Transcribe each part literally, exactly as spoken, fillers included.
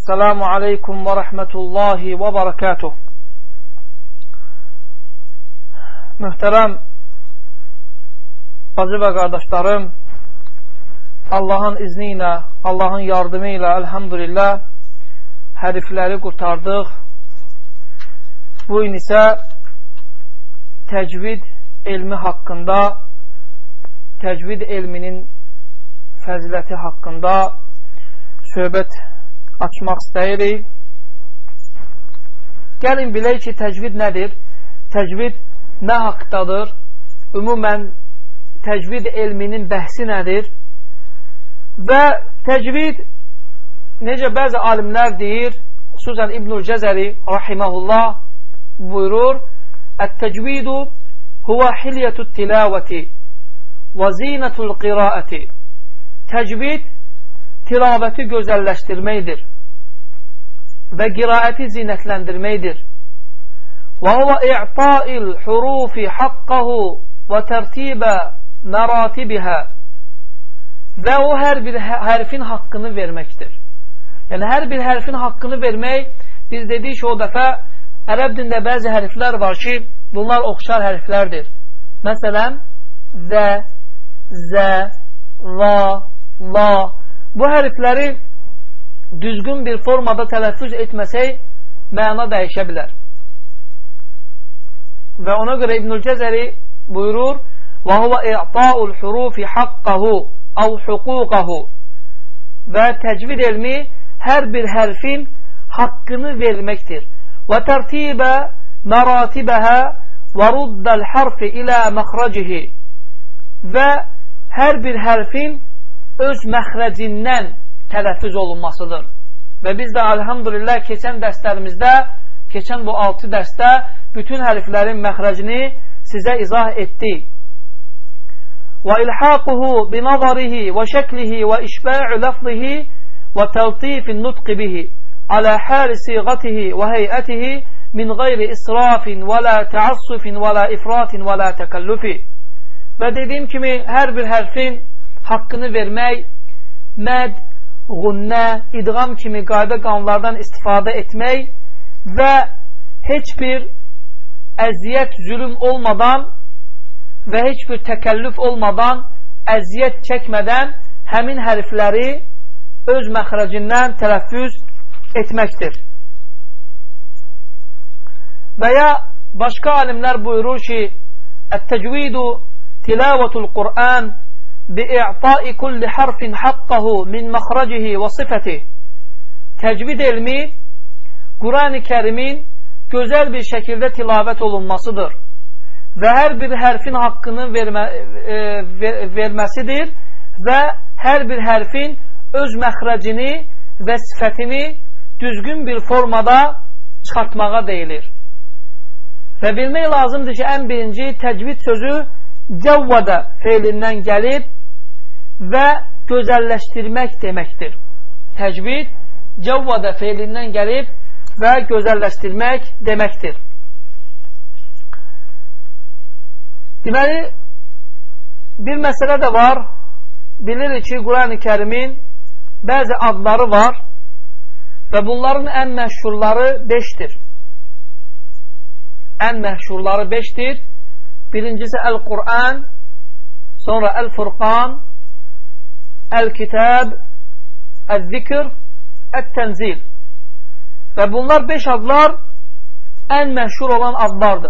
Esselamu aleykum ve rahmetullahi ve berekatuh. Mühtərəm bacı və qardaşlarım, Allahın izni ilə, Allahın yardımı ilə elhamdülillah hərfləri qurtardıq. Bu gün isə təcvid elmi haqqında, təcvid elminin fəziləti haqqında söhbət açmaq istəyirik. Gəlin bilək ki, təcvid nədir? Təcvid nə haqdadır? Ümumən təcvid elminin bəhsi nədir? Və təcvid, necə bəzi alimlər deyir, xüsusən İbnül Cəzəri rahiməhullah buyurur, Ət-təcvidu huvə hilyətü tilavəti və zinətul qiraəti. Təcvid tilavəti gözəlləşdirməkdir və qiraəti zinətləndirməkdir. Və huvə i'ta'il hurufi haqqahu və tərtibə məratibihə. Və o hər bir hərfin haqqını verməkdir. Yəni hər bir hərfin haqqını vermək, biz dedik ki, o dəfə ərəb dində bəzi hərflər var ki, bunlar oxşar hərflərdir. Məsələn, zə, zə, la, la. Bu hərfləri düzgün bir formada tələffüz etməsək, məna dəyişə bilər. Və ona görə İbnül Cəzəri buyurur, və huvə i'ta'ul hurufi haqqahu əv huquqahu. Və təcvid elmi hər bir hərfin haqqını verməkdir. Və tərtibə məratibəhə və ruddəl harfi ilə məxrəcihi. Və hər bir hərfin öz məxrəcindən tələffüz olunmasıdır. Və biz də elhamdülillah keçən dərslərimizdə, keçən bu altı dərsdə bütün hərflərin məxrəcini sizə izah etdik. Və ilhaquhu binazarihi və şəklihi və işbə'u lafzihi və təltifin nutqi bihi alə həli siğatihi və heyətihi min qeyri israfin və la təassufin və la ifratin və la təkəllufi. Və dediyim kimi hər bir hərfin haqqını vermək, məd,ğunnə, idğam kimi qayda qanunlardan istifadə etmək və heç bir əziyyət, zülüm olmadan və heç bir təkəllüf olmadan, əziyyət çəkmədən həmin hərfləri öz məxrəcindən tələffüz etməkdir. Və ya başqa alimlər buyurur ki, Ət-təcvidu tilavətul Qur'an bi'i'ta'i kulli harfin haqqahu min məxrəcihi və sifətih. Təcvid elmi Quran-ı Kərimin gözəl bir şəkildə tilavət olunmasıdır və hər bir hərfin haqqını vermə, e, ver, verməsidir və hər bir hərfin öz məxrəcini və sifətini düzgün bir formada çıxartmağa deyilir. Və bilmək lazımdır ki, ən birinci təcvid sözü cəvvədə feilindən gəlib və gözəlləşdirmək deməkdir. Təcvid cəvvədə feilindən gəlib və gözəlləşdirmək deməkdir. Deməli, bir məsələ də var. Bilirik ki, Quran-ı Kərimin bəzi adları var və bunların ən məşhurları beşdir. Ən məşhurları beşdir. Birincisi Əl-Qur'an, sonra Əl-Furqan, Əl-Kitab, Əl-Zikr, Əl-Tənzil. Və bunlar beş adlar ən məşhur olan adlardır.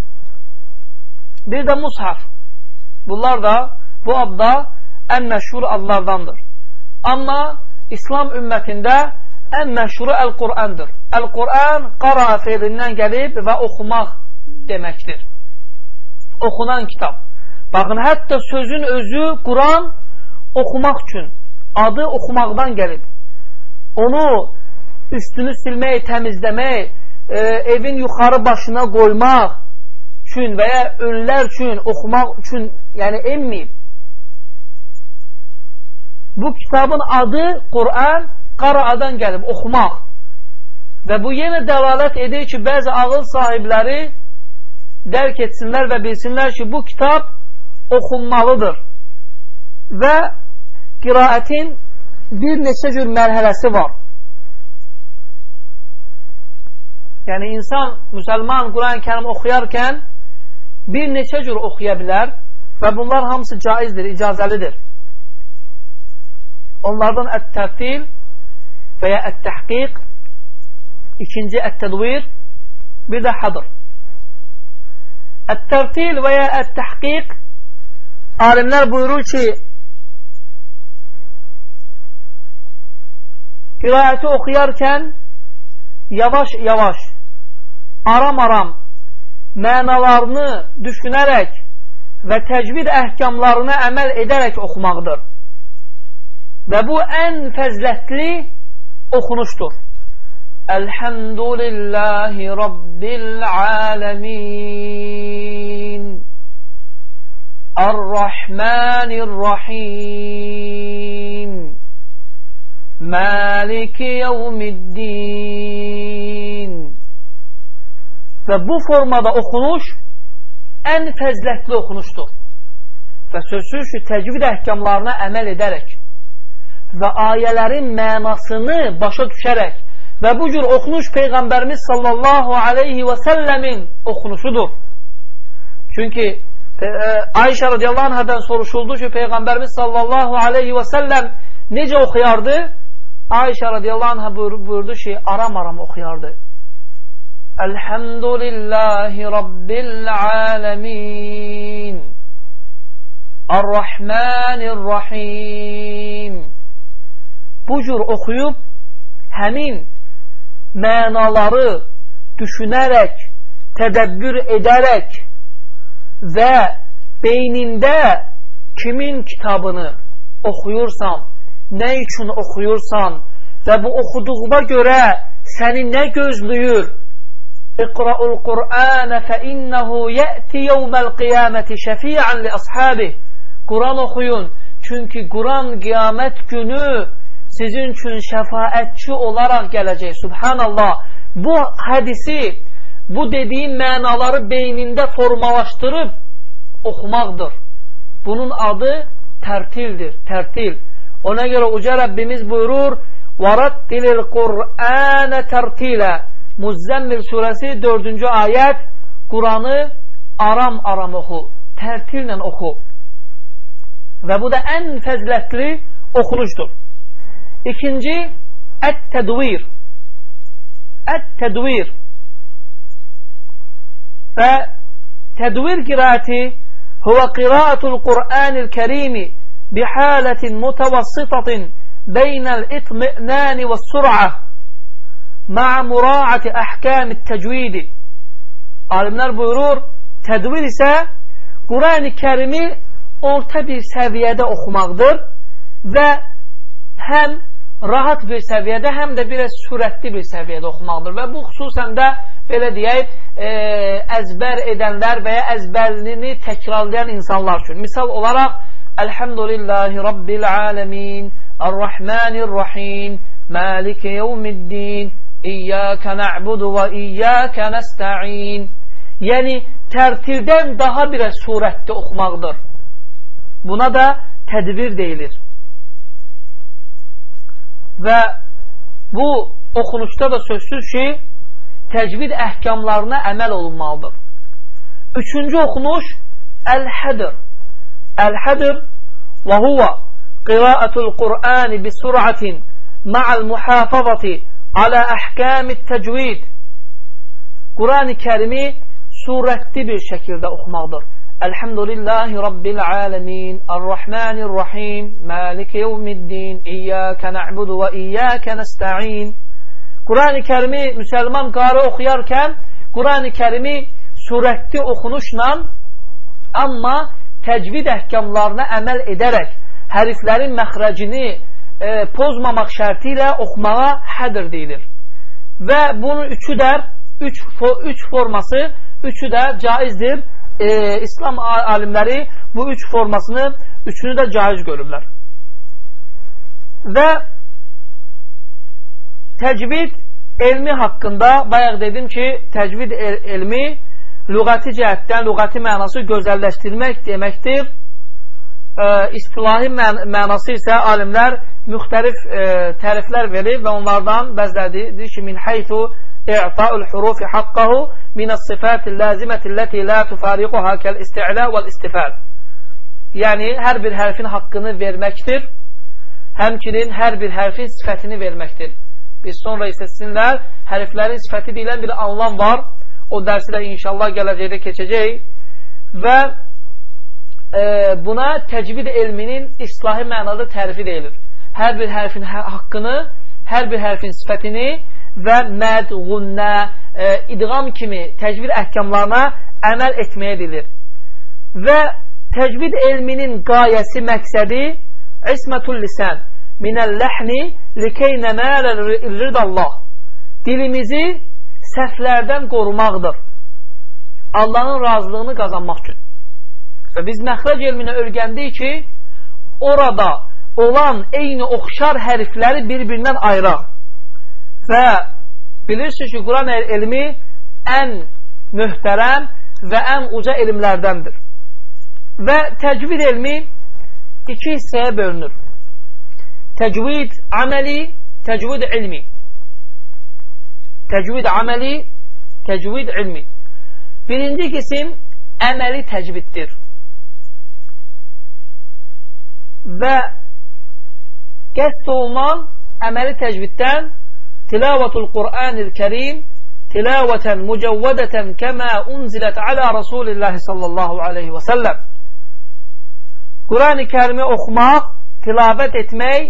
Bir də Mushaf. Bunlar da, bu adda ən məşhur adlardandır. Amma İslam ümmətində ən məşhuru Əl-Qur'andır. Əl-Qur'an qara feilindən gəlib və oxumaq deməkdir. Oxunan kitab. Baxın, hətta sözün özü Quran oxumaq üçün, adı oxumaqdan gəlib. Onu üstünü silmək, təmizləmək, e, evin yuxarı başına qoymaq üçün və ya ölülər üçün, oxumaq üçün, yəni emməyib. Bu kitabın adı Quran qaraadan gəlib, oxumaq. Və bu yenə dəlalət edir ki, bəzi ağıl sahibləri dərk etsinlər və bilsinlər ki, bu kitab oxunmalıdır. Və qiraətin bir neçə cür mərhələsi var. Yəni, insan, müsəlman Quran-ı Kərim oxuyarkən bir neçə cür oxuya bilər və bunlar hamısı caizdir, icazəlidir. Onlardan ət-tərtil və ya ət-təhqiq, ikinci ət-tədvir, bir də hadır. Ət-tərtil və ya ət-təhqiq, alimlər buyurur ki, qiraəti oxuyarkən yavaş-yavaş, aram-aram mənalarını düşünərək və təcvid əhkamlarına əməl edərək oxumaqdır. Və bu ən fəzlətli oxunuşdur. Elhamdülillahi Rabbil aləmin Ar-Rahmanir-Rahim Maliki yevmiddin. Və bu formada oxunuş ən fəzlətli oxunuşdur. Və sözsüz ki, təcvid əhkamlarına əməl edərək və ayələrin mənasını başa düşərək və bu cür oxunuş Peyğəmbərimiz sallallahu aleyhi və səlləmin oxunuşudur. Çünki e, Ayşə radiyallahu anhadan soruşuldu ki, Peyğəmbərimiz sallallahu aleyhi və səlləm necə oxuyardı? Ayşə radiyallahu anha buyurdu ki, aram-aram oxuyardı. Elhamdülillahi Rabbil aləmin Ar-Rahmanir-Rahim. Bu cür oxuyub həmin mənaları düşünərək, tədəbbür edərək və beynində kimin kitabını oxuyursan, nə üçün oxuyursan və bu oxuduğuna görə səni nə gözləyir? İqra'ul Qur'anə fə innəhu yəti yevməl qiyaməti şəfi'an li ashabih. Quran oxuyun, çünki Quran qiyamət günü sizin üçün şəfaətçi olaraq gələcək. Subhanallah, bu hədisi, bu dediyim mənaları beynində formalaşdırıb oxumaqdır. Bunun adı tərtildir, tərtil. Ona görə Uca Rəbbimiz buyurur, وَرَتِّلِ الْقُرْآنَ تَرْتِيلًا. Muzzəmmil surəsi dördüncü ayət, Quranı aram-aram oxu, tərtillə oxu. Və bu da ən fəzlətli oxunuşdur. İkinci, ət-tədvir. Ət-tədvir. Və tədvir qiraəti huvə qiraətul Qur'anil kərimi bihaletin mutavassitatin beynəl itmi'nani və sur'a ma'a muraati ahkamit tecvidi. Alimlər buyurur, tədvir isə Quran-ı Kərimi orta bir səviyyədə oxumaqdır və həm rahat bir səviyyədə, həm də biraz sürətli bir səviyyədə oxumaqdır. Və bu xüsusən də belə deyək, e, əzbər edənlər və ya əzbərini təkrarlayan insanlar üçün. Misal olaraq, Elhamdülillahi Rabbil aləmin Ar-Rahmanir-Rahim Maliki yevmiddin İyyəkə nə'budu və iyyəkə nəsta'in. Yəni, tərtildən daha biraz surətdə oxumaqdır. Buna da tədbir deyilir. Və bu oxunuşda da sözsüz ki, təcvid əhkamlarına əməl olunmalıdır. Üçüncü oxunuş əl-hədir. Əl-hədir və huvə qiraətul Qur'ani bi sur'atin ma'al muhafazati alə əhkamit təcvid. Quran-ı Kərimi surətli bir şəkildə oxumaqdır. Elhamdülillahi Rabbil aləmin Ar-Rahmanir-Rahim Maliki yevmiddin İyyəkə nə'budu və iyyəkə nəsta'in. Quran-ı Kərimi müsəlman qarı oxuyarkən Quran-ı Kərimi surətli oxunuşla, amma təcvid əhkamlarına əməl edərək hərflərin məxrəcini e, pozmamaq şərti ilə oxumağa hədir deyilir. Və bunun üçü də üç, üç forması üçü də caizdir. E, İslam alimləri bu üç formasını, üçünü də caiz görürlər. Və təcvid elmi haqqında bayaq dedim ki, təcvid el elmi lüğəti cəhətdən, lüğəti mənası gözəlləşdirmək deməkdir. E, istilahi mən mənası isə alimlər müxtəlif e, təriflər verir və onlardan bəzlədir ki, min haythu i'ta'ul hurufi haqqahu minas sifatil lazimati allati la tufariquha kal isti'la vel istifal. Yəni, hər bir hərfin haqqını verməkdir, həmçinin hər bir hərfin sifətini verməkdir. Biz sonra isə sizinlər hərflərin sifəti deyilən bir anlam var. O dərsi də inşallah gələcəkdə keçəcək. Və e, buna təcvid elminin islahi mənada tərifi deyilir. Hər bir hərfin haqqını, hər bir hərfin sifətini və məd,ğunnə, e, idğam kimi təcvid əhkamlarına əməl etməyə deyilir. Və təcvid elminin qayəsi, məqsədi ismətul lisan minəl-ləhni likeynəməl-ridallah. Dilimizi səhvlərdən qorumaqdır. Allahın razılığını qazanmaq üçün. Və biz məxrəc elminə öyrəndik ki, orada olan eyni oxşar hərfləri bir-birindən ayıraq. Və bilirsiniz ki, Quran elmi ən möhtərəm və ən uca elmlərdəndir. Və təcvid elmi iki hissəyə bölünür. Təcvid aməli, təcvid ilmi. Təcvid aməli, təcvid ilmi. Birinci qisim əməli təcviddir. Və qəsd olunan əməli təcviddən tilavetul Qur'anil Kerim tilaveten mücevvedeten kema unzilet ala Resulillahi sallallahu aleyhi ve sellem. Quran-ı Kerimi oxumaq, tilavət etmək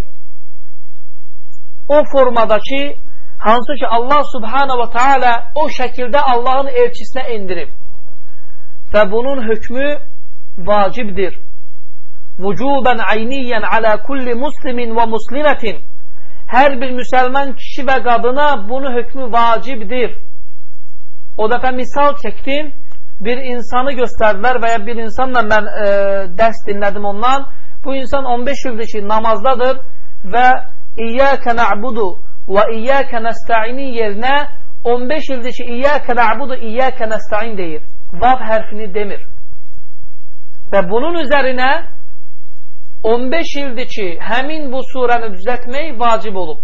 o formada ki, hansı ki Allah subhanahu wa ta'ala o şəkildə Allahın elçisinə indirib. Və bunun hökmü vacibdir. Vücuben ayniyen ala kulli muslimin ve muslimetin. Hər bir müsəlman kişi və qadına bunu hökmü vacibdir. O dəfə misal çəkdim, bir insanı göstərdilər və ya bir insanla mən e, dərs dinlədim ondan. Bu insan on beş ildir ki namazdadır və İyyəkə na'budu və İyyəkə nəsta'inin yerinə on beş ildir ki İyyəkə na'budu, İyyəkə nəsta'in deyir. Vav hərfini demir. Və bunun üzərinə on beş ildir ki həmin bu surəni düzəltmək vacib olub.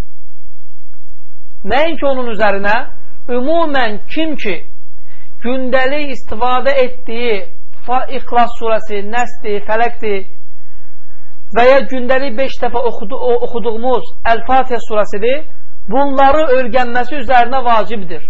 Nəinki onun üzərinə, ümumən kim ki gündəlik istifadə etdiyi İxlas surəsi, Nəsdir, Fələqdir və ya gündəlik beş dəfə oxudu, oxuduğumuz Əl-Fatihə surəsidir, bunları öyrənməsi üzərinə vacibdir.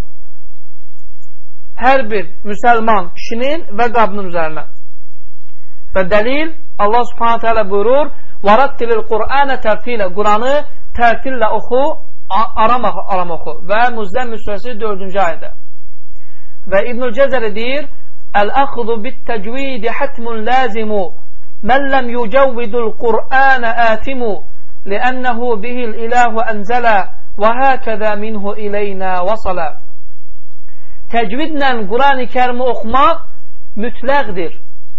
Hər bir müsəlman kişinin və qadının üzərinə. Və dəlil Allah subhanahu teala buyurur وَرَتِّلِ الْقُرْآنَ تَرْتِيلَ Quranı tərtillə oxu, aram, aram oxu. Və Müzdəmmil surəsi dördüncü ayədə. Və İbnül Cəzəri deyir Əl-əxdu bit-təcvidi hətmun lazimu mən ləm yücəvvidul Qur'anə ətimu liənnəhu bihil iləhu ənzələ və həkəzə minhu iləynə vasələ. Təcvidlə Quran-ı Kərimi oxumaq mütləqdir.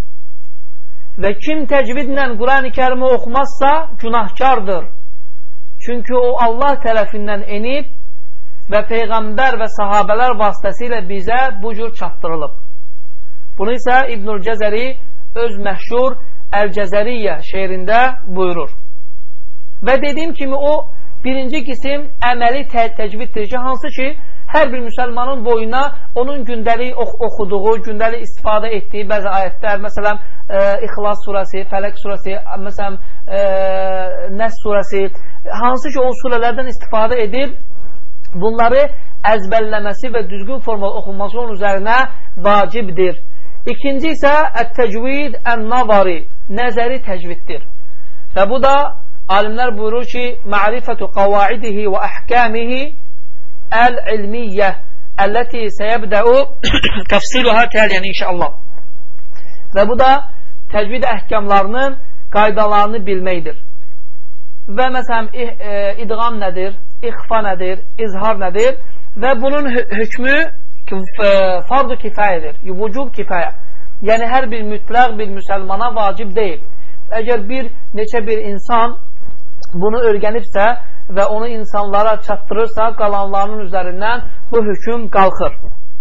Və kim təcvidlə Quran-ı Kərimi oxumazsa günahkardır. Çünki o Allah tərəfindən enib və Peyğəmbər və sahabələr vasitəsilə bizə bu cür çatdırılıb. Bunu isə İbnül Cəzəri öz məşhur Əl-Cəzəriyyə şeirində buyurur. Və dediyim kimi o birinci qisim əməli tə təcviddir ki, hansı ki hər bir müsəlmanın boyuna onun gündəlik ox oxuduğu, gündəlik istifadə etdiyi bəzi ayətlər, məsələn, e, İxlas surəsi, Fələq surəsi, məsələn, e, Nəs surəsi, hansı ki o surələrdən istifadə edib, bunları əzbərləməsi və düzgün formada oxunması onun üzərinə vacibdir. İkinci isə ət-təcvid ən-nazari, nəzəri təcviddir. Və bu da alimlər buyurur ki, ma'rifətu qavaidihi və əhkamihi əl-ilmiyyə əlləti səyəbdəu təfsiluha təliyən inşallah. Və bu da təcvid əhkamlarının qaydalarını bilməkdir. Və məsələn, idğam nədir, ixfa nədir, izhar nədir və bunun hökmü fardu kifayədir, vücub kifayə. Yəni, hər bir mütləq bir müsəlmana vacib deyil. Əgər bir, neçə bir insan bunu öyrənibsə və onu insanlara çatdırırsa, qalanlarının üzərindən bu hökm qalxır.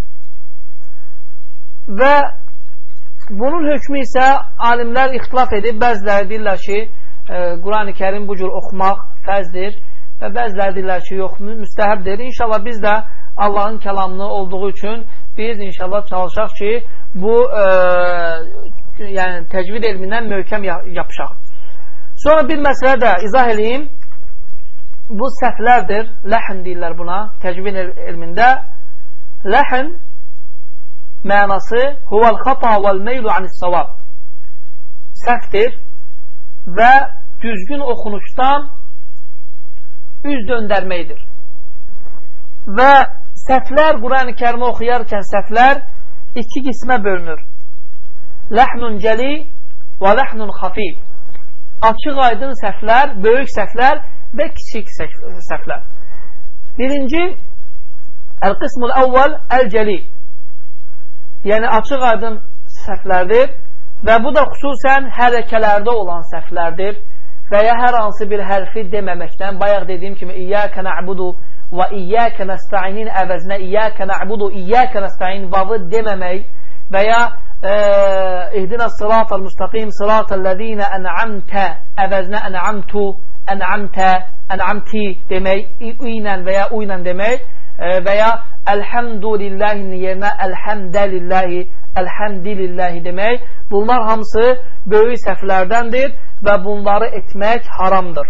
Və bunun hökmü isə alimlər ixtilaf edib, bəziləri deyirlər ki, Quran-ı Kerim bu cür oxumaq fərzdir və bəziləri deyirlər ki, yox, müstəhəbdir. İnşallah biz də Allahın kəlamını olduğu üçün biz inşallah çalışaq ki, bu e, yəni təcvid elmindən möhkəm yapışaq. Sonra bir məsələ də izah edeyim. Bu səhvlərdir. Ləhn deyirlər buna. Təcvid elmində ləhn mənası huval xata vel meylu anis-savab. Səhvdir və düzgün oxunuşdan üz döndərməkdir. Və səhvlər, Quran-ı Kərimi oxuyarkən səhvlər iki qismə bölünür. Ləhnun cəli və ləhnun xafi. Açıq aydın səhvlər, böyük səhvlər və kiçik səhvlər. Birinci, əl-qismul əvvəl əl-cəli. Yəni, açıq aydın səhvlərdir və bu da xüsusən hərəkələrdə olan səhvlərdir və ya hər hansı bir hərfi deməməkdən, bayaq dediyim kimi, İyyəkə nə'budu və İyyəkə nəstəinin əvəzinə İyyəkə nə'budu, İyyəkə nəstəin vavı deməmək və ya İhdina sıratal müstəqim sıratəl-ləzinə ən'amtə əvəzinə ən'amtu, ən'amtə, ən'amti demək, ilə və ya u ilə demək və ya əlhəmdülillahin yerinə əlhəmdəlillahi, əlhəmdilillahi demək. Bunlar hamısı böyük səhvlərdəndir və bunları etmək haramdır.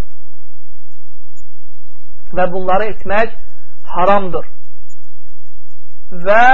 Və bunları etmək haramdır. Və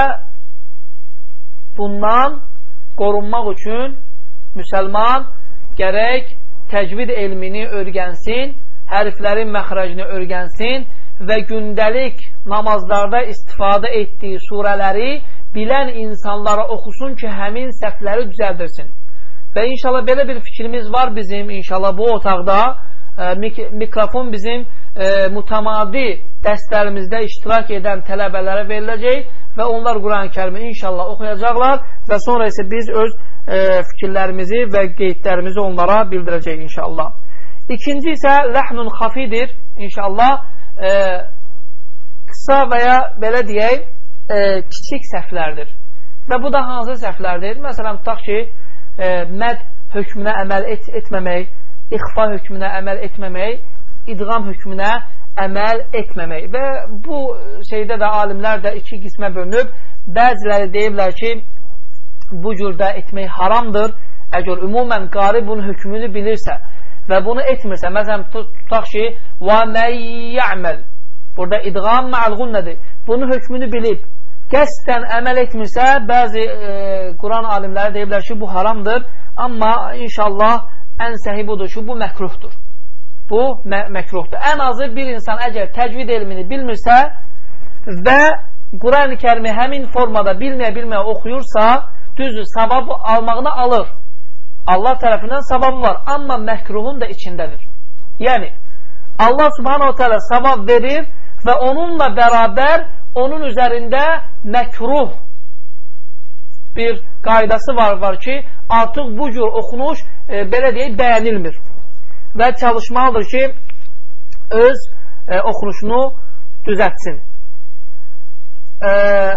bundan qorunmaq üçün müsəlman gərək təcvid elmini öyrənsin, hərflərin məxrəcini öyrənsin və gündəlik namazlarda istifadə etdiyi surələri bilən insanlara oxusun ki, həmin səhvləri düzəldirsin. Və inşallah belə bir fikrimiz var bizim, inşallah bu otaqda e, mik mikrofon bizim e, mütəmadi dərslərimizdə iştirak edən tələbələrə veriləcək və onlar Quran-ı Kərimi inşallah oxuyacaqlar və sonra isə biz öz e, fikirlərimizi və qeydlərimizi onlara bildirəcək inşallah. İkinci isə ləhnun xafidir inşallah. E, qısa və ya belə deyək, e, kiçik səhvlərdir. Və bu da hansı səhvlərdir? Məsələn, tutaq ki, e, məd hökmünə əməl et etməmək, ixfa hökmünə əməl etməmək, idğam hökmünə əməl etməmək. Və bu şeydə də alimlər də iki qismə bölünüb. Bəziləri deyiblər ki, bu cürdə etmək haramdır. Əgər ümumən qari bunun hökmünü bilirsə və bunu etmirsə, məsələn, tutaq ki, və mən ya'məl. Burada idğam mə'l nədir? Bunun hökmünü bilib, qəsdən əməl etmirsə, bəzi e, Quran alimləri deyiblər ki, bu haramdır. Amma inşallah ən səhi budur ki, bu məkruhdur. Bu mə məkruhdur. Ən azı bir insan əgər təcvid elmini bilmirsə və Quran-ı Kərimi həmin formada bilməyə-bilməyə oxuyursa, düzdür, savab almağını alır. Allah tərəfindən savabı var, amma məkruhun da içindədir. Yəni, Allah subhanahu teala savab verir və onunla bərabər onun üzərində məkruh bir qaydası var, var ki, artıq bu cür oxunuş e, belə deyək, bəyənilmir. Və çalışmalıdır ki, öz e, oxunuşunu düzətsin. E,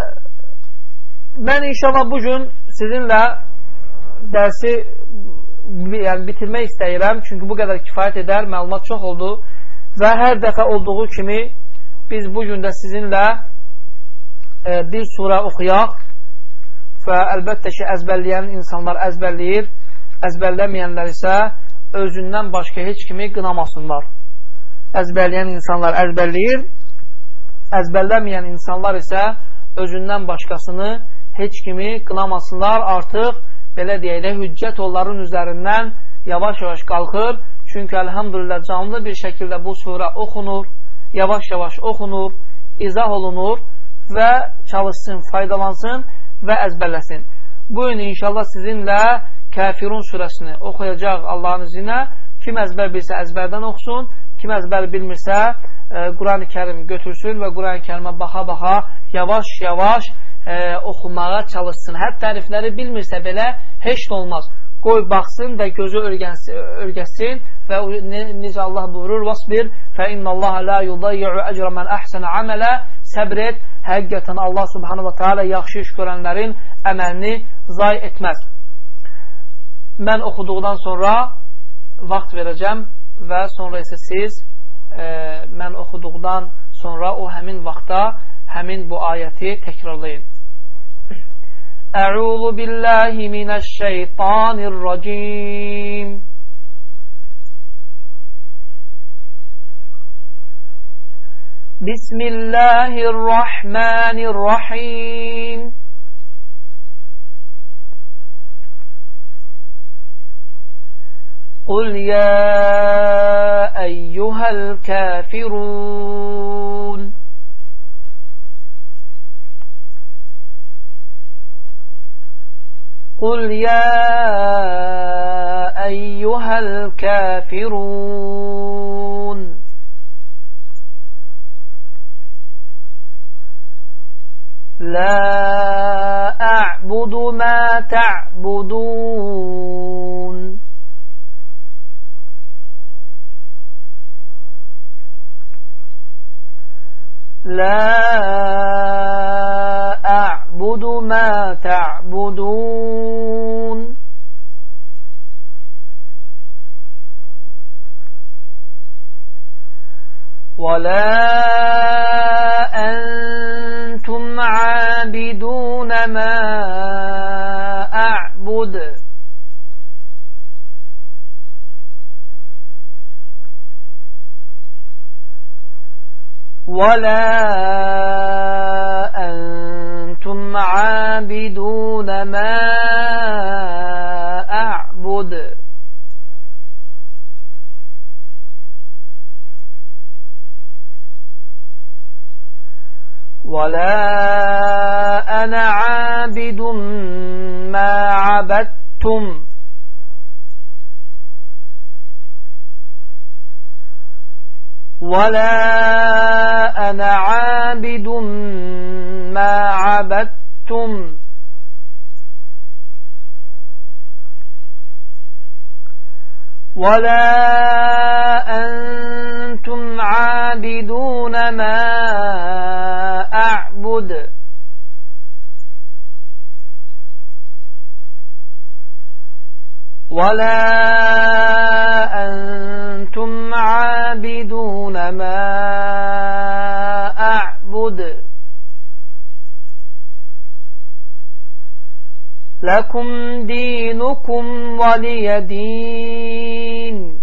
mən inşallah bugün sizinlə dərsi yəni, bitirmək istəyirəm. Çünki bu qədər kifayət edər, məlumat çox oldu. Və hər dəfə olduğu kimi biz bugün də sizinlə e, bir surə oxuyaq və əlbəttə ki, əzbərləyən insanlar əzbərləyir, əzbərləməyənlər isə özündən başqa heç kimi qınamasınlar. Əzbərləyən insanlar əzbərləyir, əzbərləməyən insanlar isə özündən başqasını heç kimi qınamasınlar. Artıq belə deyək də hüccət onların üzərindən yavaş-yavaş qalxır. Çünki əlhamdülillah canlı bir şəkildə bu surə oxunur, yavaş-yavaş oxunur, izah olunur və çalışsın, faydalansın və əzbərləsin. Bugün inşallah sizinlə Kafirun surəsini oxuyacaq Allahın izinə. Kim əzbər bilsə əzbərdən oxusun, kim əzbər bilmirsə e, Quran-ı Kərim götürsün və Quran-ı Kərimə baxa-baxa yavaş-yavaş e, oxumağa çalışsın. Hətta hərfləri bilmirsə belə heç də olmaz. Qoy baxsın və gözü örgəsin və necə Allah buyurur, vasbir fə innallaha la yudayyi'u ecra men ahsana amala. Səbr et, həqiqətən Allah subhanahu wa taala yaxşı iş görənlərin əməlini zay etməz. Mən oxuduqdan sonra vaxt verəcəm və sonra isə siz e, mən oxuduqdan sonra o həmin vaxtda həmin bu ayəti təkrarlayın. Ə'udhu billahi minəşşeytanirracim. Bismillahirrahmanirrahim. Qul ya eyyuhel kafirun. Qul ya eyyuhel kafirun. La a'budu ma ta'budun. La a'budu ma ta'budun. ولا أنتم عابدون ما أعبد ولا أنتم عابدون ما أعبد ولا أنا عابد ما عبدتم ولا أنا عابد ما عبدتم ولا أنتم عابدون ما أعبد ولا أنتم عابدون ما أعبد لكم دينكم ولي دين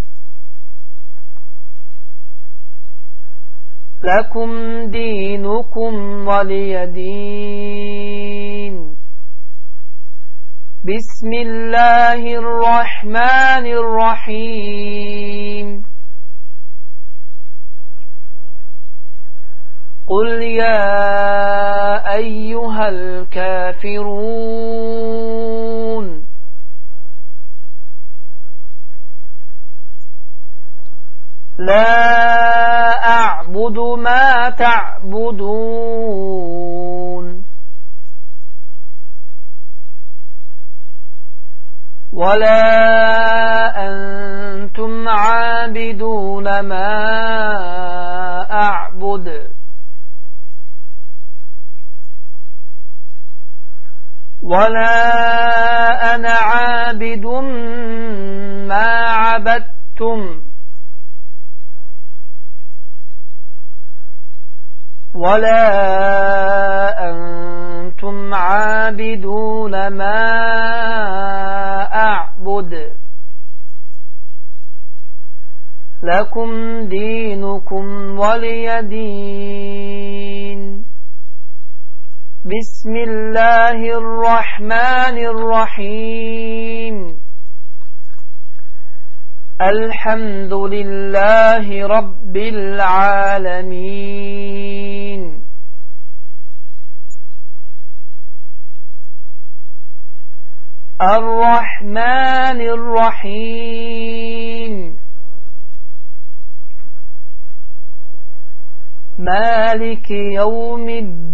لكم دينكم ولي دين بسم الله الرحمن الرحيم قل يا أيها الكافرون لا أعبد ما تعبدون ولا أنتم عابدون ما أعبد ولا أنا عابد ما عبدتم ولا أنتم عابدون ما أعبد لكم دينكم ولي دين بسم الله الرحمن الرحيم الحمد لله رب العالمين الرحمن الرحيم مالك يوم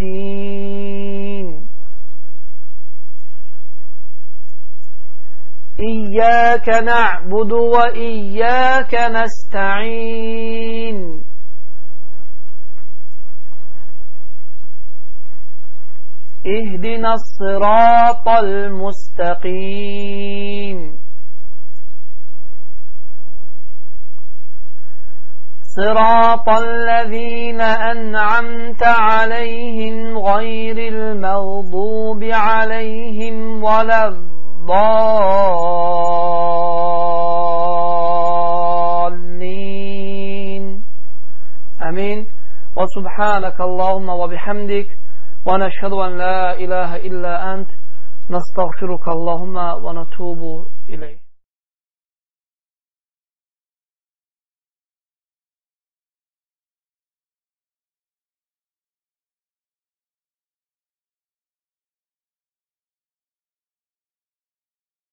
الدين إياك نعبد وإياك نستعين اهدنا الصراط المستقيم صراط الذين أنعمت عليهم غير المغضوب عليهم ولا الضالين آمين. وسبحانك اللهم وبحمدك ونشهد أن لا إله إلا أنت نستغفرك اللهم ونتوب إليك.